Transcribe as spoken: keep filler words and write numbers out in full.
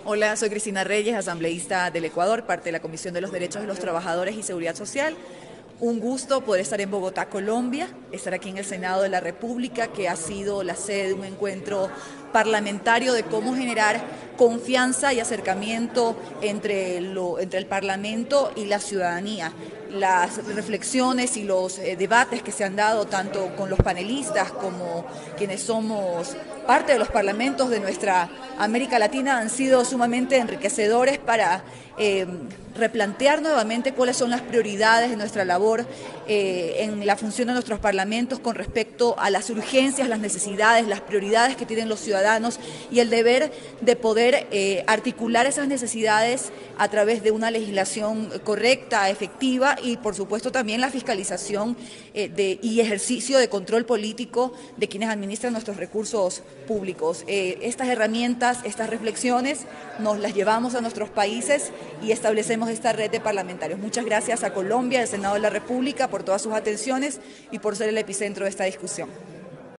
Hola, soy Cristina Reyes, asambleísta del Ecuador, parte de la Comisión de los Derechos de los Trabajadores y Seguridad Social. Un gusto poder estar en Bogotá, Colombia, estar aquí en el Senado de la República, que ha sido la sede de un encuentro parlamentario de cómo generar confianza y acercamiento entre, lo, entre el Parlamento y la ciudadanía. Las reflexiones y los eh, debates que se han dado tanto con los panelistas como quienes somos parte de los parlamentos de nuestra América Latina han sido sumamente enriquecedores para eh, replantear nuevamente cuáles son las prioridades de nuestra labor eh, en la función de nuestros parlamentos con respecto a las urgencias, las necesidades, las prioridades que tienen los ciudadanos y el deber de poder eh, articular esas necesidades a través de una legislación correcta, efectiva y por supuesto también la fiscalización eh, de, y ejercicio de control político de quienes administran nuestros recursos públicos. Eh, estas herramientas, estas reflexiones nos las llevamos a nuestros países y establecemos esta red de parlamentarios. Muchas gracias a Colombia, al Senado de la República por todas sus atenciones y por ser el epicentro de esta discusión.